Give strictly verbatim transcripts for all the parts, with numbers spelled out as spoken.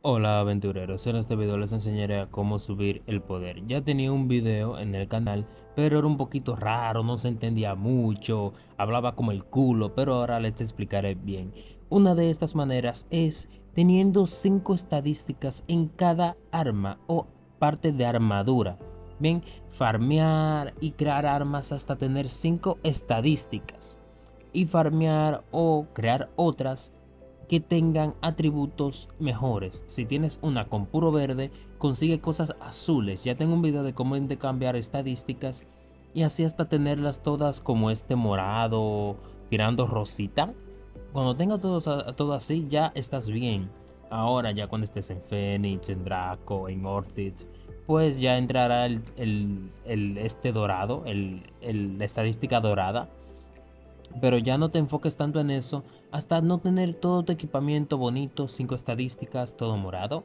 Hola aventureros, en este video les enseñaré a cómo subir el poder. Ya tenía un video en el canal, pero era un poquito raro, no se entendía mucho, hablaba como el culo, pero ahora les explicaré bien. Una de estas maneras es teniendo cinco estadísticas en cada arma o parte de armadura. Bien, farmear y crear armas hasta tener cinco estadísticas. Y farmear o crear otras que tengan atributos mejores. Si tienes una con puro verde, consigue cosas azules. Ya tengo un video de cómo intercambiar estadísticas y así hasta tenerlas todas como este morado, tirando rosita. Cuando tenga todo, todo así, ya estás bien. Ahora ya cuando estés en Fénix, en Draco, en Orchid, pues ya entrará el, el, el este dorado, el, el, la estadística dorada, pero ya no te enfoques tanto en eso hasta no tener todo tu equipamiento bonito, cinco estadísticas, todo morado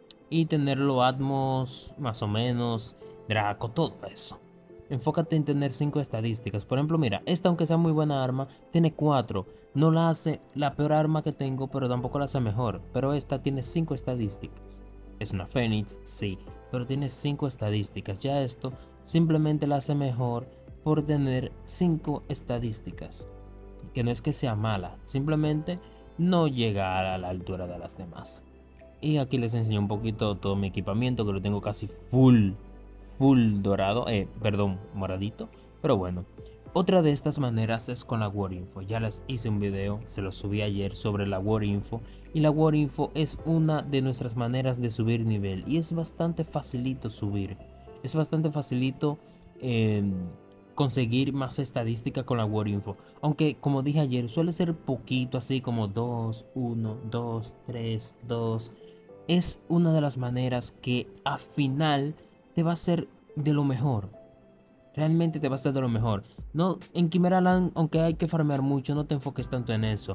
y tenerlo Atmos más o menos, Draco, todo eso. Enfócate en tener cinco estadísticas. Por ejemplo, mira, esta aunque sea muy buena arma, tiene cuatro. No la hace la peor arma que tengo, pero tampoco la hace mejor. Pero esta tiene cinco estadísticas. Es una Fénix, sí, pero tiene cinco estadísticas. Ya esto simplemente la hace mejor por tener cinco estadísticas. Que no es que sea mala, simplemente no llega a la altura de las demás. Y aquí les enseño un poquito todo mi equipamiento, que lo tengo casi full, full dorado, eh, perdón, moradito. Pero bueno, otra de estas maneras es con la War Info. Ya les hice un video, se lo subí ayer sobre la War Info. Y la War Info es una de nuestras maneras de subir nivel. Y es bastante facilito subir. Es bastante facilito eh, conseguir más estadística con la War Info. Aunque como dije ayer, suele ser poquito, así como dos, uno, dos, tres, dos. Es una de las maneras que al final te va a ser de lo mejor. Realmente te va a ser de lo mejor. No, en Chimera Land, aunque hay que farmear mucho, no te enfoques tanto en eso.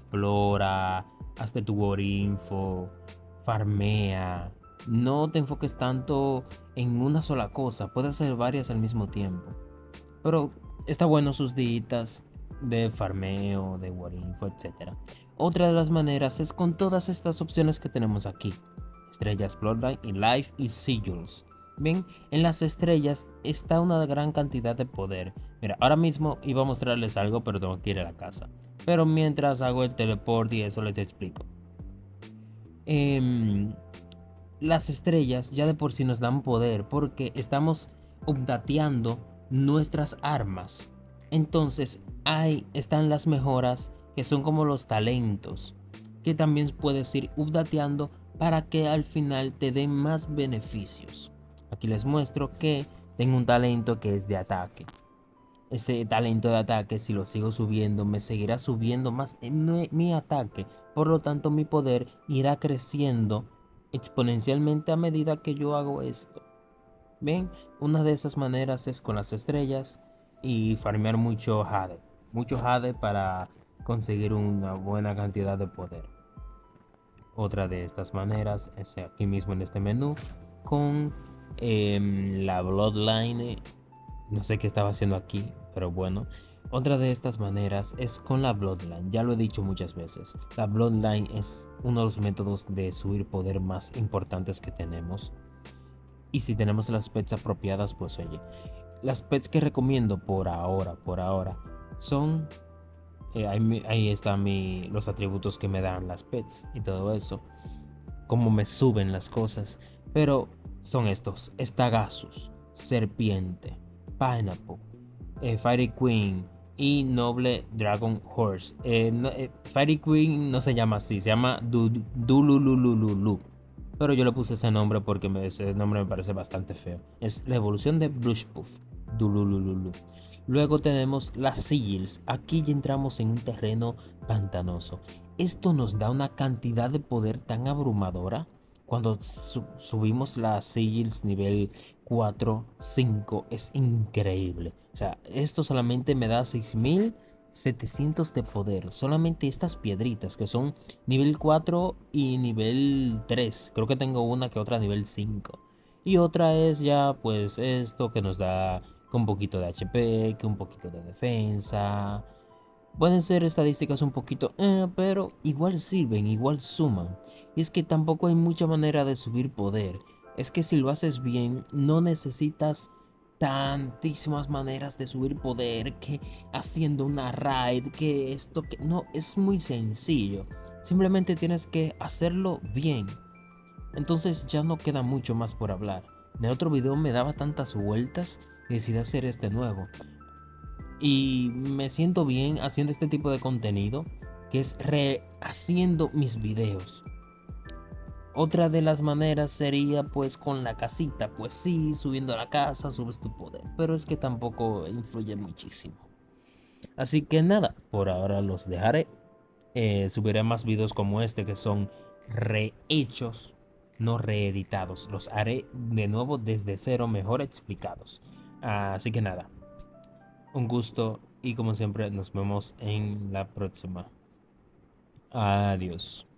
Explora, hazte tu War Info, farmea. No te enfoques tanto en una sola cosa. Puedes hacer varias al mismo tiempo. Pero está bueno sus ditas de farmeo, de War Info, etcétera. Otra de las maneras es con todas estas opciones que tenemos aquí. Estrellas, Bloodline, Life y Sigils. Bien, en las estrellas está una gran cantidad de poder. Mira, ahora mismo iba a mostrarles algo, pero tengo que ir a la casa. Pero mientras hago el teleport y eso les explico. Eh, las estrellas ya de por sí nos dan poder porque estamos updateando nuestras armas. Entonces ahí están las mejoras que son como los talentos, que también puedes ir updateando para que al final te den más beneficios. Aquí les muestro que tengo un talento que es de ataque. Ese talento de ataque, si lo sigo subiendo, me seguirá subiendo más en mi, mi ataque. Por lo tanto, mi poder irá creciendo exponencialmente a medida que yo hago esto. Bien, una de esas maneras es con las estrellas y farmear mucho jade. Mucho jade para conseguir una buena cantidad de poder. Otra de estas maneras es aquí mismo en este menú con eh, la Bloodline. No sé qué estaba haciendo aquí, pero bueno. Otra de estas maneras es con la Bloodline. Ya lo he dicho muchas veces. La Bloodline es uno de los métodos de subir poder más importantes que tenemos. Y si tenemos las pets apropiadas, pues oye. Las pets que recomiendo por ahora, por ahora, son... Eh, ahí, ahí están mi, los atributos que me dan las pets y todo eso. Cómo me suben las cosas. Pero son estos. Estagasus, Serpiente, Pineapple, eh, Fairy Queen y Noble Dragon Horse. Eh, no, eh, Fairy Queen no se llama así, se llama Dulululululu. Pero yo le puse ese nombre porque me, ese nombre me parece bastante feo. Es la evolución de Blushpuff. Dululululu. Luego tenemos las Sigils. Aquí ya entramos en un terreno pantanoso. Esto nos da una cantidad de poder tan abrumadora. Cuando su subimos las Sigils nivel cuatro, cinco, es increíble. O sea, esto solamente me da seis mil setecientos de poder. Solamente estas piedritas que son nivel cuatro y nivel tres. Creo que tengo una que otra nivel cinco. Y otra es ya pues esto que nos da con un poquito de H P, que un poquito de defensa. Pueden ser estadísticas un poquito, eh, pero igual sirven, igual suman. Y es que tampoco hay mucha manera de subir poder. Es que si lo haces bien, no necesitas tantísimas maneras de subir poder, que haciendo una raid, que esto, que no, es muy sencillo. Simplemente tienes que hacerlo bien. Entonces ya no queda mucho más por hablar. En el otro video me daba tantas vueltas y decidí hacer este nuevo. Y me siento bien haciendo este tipo de contenido, que es rehaciendo mis videos. Otra de las maneras sería pues con la casita, pues sí, subiendo a la casa, subes tu poder, pero es que tampoco influye muchísimo. Así que nada, por ahora los dejaré. Eh, subiré más videos como este que son rehechos, no reeditados. Los haré de nuevo desde cero, mejor explicados. Así que nada, un gusto y como siempre nos vemos en la próxima. Adiós.